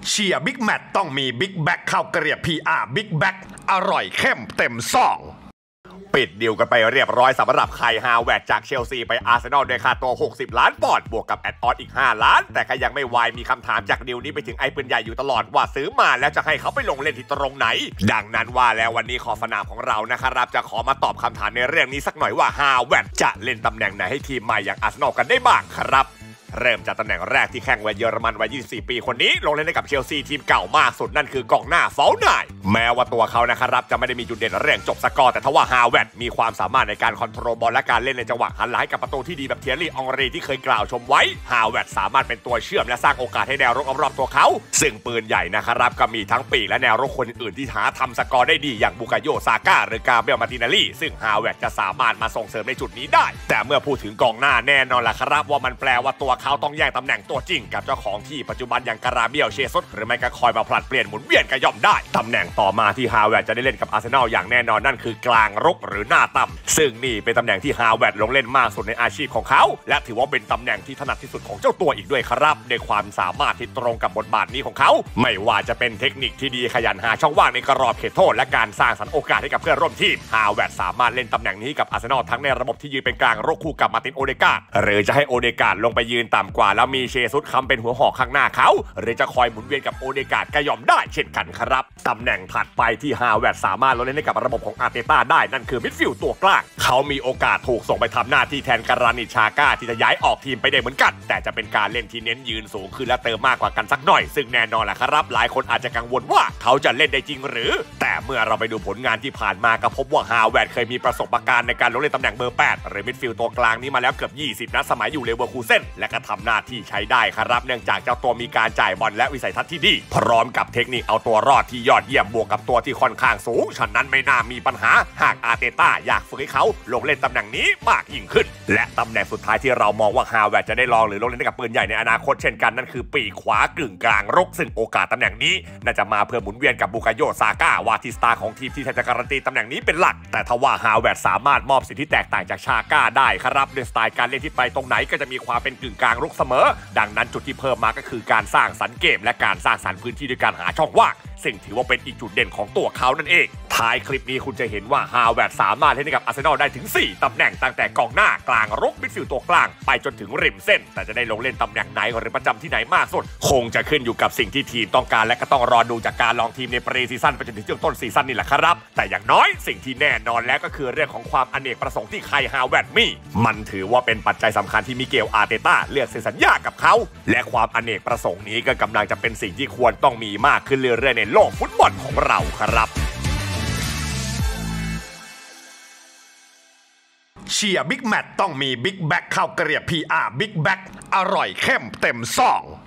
เชียร์บิ๊กแมตต้องมีบิ๊กแบ็กเข้ากระเรียบ PR บิ๊กแบ็กอร่อยเข้มเต็มซองปิดดีลกันไปเรียบร้อยสำหรับไคฮาแวร์ดจากเชลซีไปอาร์เซนอลด้วยค่าตัว60 ล้านปอนด์บวกกับแอดออนอีก5 ล้านแต่ก็ยังไม่วายมีคำถามจากดีลนี้ไปถึงไอ้ปืนใหญ่อยู่ตลอดว่าซื้อมาแล้วจะให้เขาไปลงเล่นที่ตรงไหนดังนั้นว่าแล้ววันนี้ขอสนามของเรานะครับจะขอมาตอบคำถามในเรื่องนี้สักหน่อยว่าฮาแวร์ดจะเล่นตำแหน่งไหนให้ทีมใหม่อย่างอาร์เซนอลกันได้บ้างครับเริ่มจากตำแหน่งแรกที่แข้งวัยเยอรมันวัย24 ปีคนนี้ลงเล่นให้กับเชลซีทีมเก่ามากสุดนั่นคือกองหน้าฟอลนายแม้ว่าตัวเขานะครับจะไม่ได้มีจุดเด่นเรื่องจบสกอร์แต่ทว่าฮาแวร์ดมีความสามารถในการคอนโทรลบอลและการเล่นในจังหวะหันหลังให้กับประตูที่ดีแบบเทียรี่อองรีที่เคยกล่าวชมไว้ฮาแวร์ดสามารถเป็นตัวเชื่อมและสร้างโอกาสให้แนวรุกรอบตัวเขาซึ่งปืนใหญ่นะครับก็มีทั้งปีกและแนวรุกคนอื่นที่หาทำสกอร์ได้ดีอย่างบูกาโยซาก้าหรือกาเบรียลมาตินาลีซึ่งฮาแวร์ดจะสามารถมาส่งเสริมในจุดนี้ได้แต่เมื่อพูดถึงกองหน้าแน่นอนล่ะครับว่ามันแปลว่าตัวเขาต้องแย่งตำแหน่งตัวจริงกับเจ้าของที่ปัจจุบันอย่างการาเบียลเชซุสหรือไม่ก็คอยมาผลัดเปลี่ยนหมุนเวียนก็ย่อมได้ตำแหน่งต่อมาที่ฮาแวร์ดจะได้เล่นกับอาร์เซนอลอย่างแน่นอนนั่นคือกลางรุกหรือหน้าต่ำซึ่งนี่เป็นตำแหน่งที่ฮาแวร์ดลงเล่นมากสุดในอาชีพของเขาและถือว่าเป็นตำแหน่งที่ถนัดที่สุดของเจ้าตัวอีกด้วยครับในความสามารถที่ตรงกับบทบาทนี้ของเขาไม่ว่าจะเป็นเทคนิคที่ดีขยันหาช่องว่างในกรอบเขตโทษและการสร้างสรรค์โอกาสให้กับเพื่อนร่วมทีมฮาแวร์ดสามารถเล่นตำแหน่งนี้กับอาร์เซนอลทั้งในระบบที่ยืนเป็นกลางรุกคู่กับมาร์ตินโอเดกาหรือจะให้โอเดกาลงไปยืนต่ำกว่าแล้วมีเชซุสค้ำเป็นหัวหอกข้างหน้าเขาหรือจะคอยหมุนเวียนกับโอเดกาก็ยอมได้เช่นกันครับตำแหน่งถัดไปที่ฮาแวร์ดสามารถลงเล่นให้กับระบบของอาร์เตต้าได้นั่นคือมิดฟิลด์ตัวกลางเขามีโอกาสถูกส่งไปทำหน้าที่แทนการานิชาก้าที่จะย้ายออกทีมไปได้เหมือนกันแต่จะเป็นการเล่นที่เน้นยืนสูงขึ้นและเติมมากกว่ากันสักหน่อยซึ่งแน่นอนแหละครับหลายคนอาจจะกังวลว่าเขาจะเล่นได้จริงหรือแต่เมื่อเราไปดูผลงานที่ผ่านมาก็พบว่าฮาแวร์ดเคยมีประสบการณ์ในการลงเล่นตำแหน่งเบอร์8หรือมิดฟิลด์ตัวกลางนี้มาแล้วเกือบ20นัดสมัยอยู่เลเวอร์คูเซ่นและก็ทำหน้าที่ใช้ได้ครับเนื่องจากเจ้าตัวมีการจ่ายบอลและวิสัยทัศน์ที่ดีพร้อมกับเทคนิคเอาตัวรอดที่ยอดเยี่ยมบวกกับตัวที่ค่อนข้างสูงฉะนั้นไม่น่ามีปัญหาหากอาร์เตต้าอยากฝึกให้เขาลงเล่นตำแหน่งนี้มากยิ่งขึ้นและตำแหน่งสุดท้ายที่เรามองว่าฮาแวร์ดจะได้ลองหรือลงเล่นกับปืนใหญ่ในอนาคตเช่นกันนั่นคือปีกขวากึ่งกลางรุกซึ่งโอกาสตำแหน่งนี้น่าจะมาเพื่อหมุนเวียนกับบูกาโยซาก้าวาทิสตาของทีมที่แทบจะการันตีตำแหน่งนี้เป็นหลักแต่ทว่าฮาแวร์ดสามารถมอบสิ่งที่แตกต่างจากชาก้าได้ครับด้วยสไตล์การเล่นที่ไปตรงไหนก็จะมีความเป็นกึ่งกลางรุกเสมอดังนั้นจุดที่เพิ่มมาก็คือการสร้างสรรค์เกมและการสร้างสรรค์พื้นที่ด้วยการหาช่องว่างซึ่งถือว่าเป็นอีกจุดเด่นของตัวเขานั่นเองท้ายคลิปนี้คุณจะเห็นว่าฮาแวร์ดสามารถเล่นกับอาร์เซนอลได้ถึง4ตำแหน่งตั้งแต่กองหน้ากลางรุกมิดฟิลด์ตัวกลางไปจนถึงริมเส้นแต่จะได้ลงเล่นตำแหน่งไหนหรือประจำที่ไหนมากสุดคงจะขึ้นอยู่กับสิ่งที่ทีมต้องการและก็ต้องรอดูจากการลองทีมในปรีซีซั่นไปจนถึงช่วงต้นซีซั่นนี่แหละครับแต่อย่างน้อยสิ่งที่แน่นอนแล้วก็คือเรื่องของความอเนกประสงค์ที่ไคฮาแวร์ดมีมันถือว่าเป็นปัจจัยสำคัญที่มิเกลอาร์เตต้าเลือกเซ็นสัญญากับเขาและความอเนกประสงค์นี้ก็กำลังจะเป็นสิ่งที่ควรต้องมีมากขึ้นเรื่อยๆในโลกฟุตบอลของเราครับเชียร์บิ๊กแมตต้องมีบิ๊กแบ็กเข้ากระเรียบ PR บิ๊กแบ็กอร่อยเข้มเต็มซอง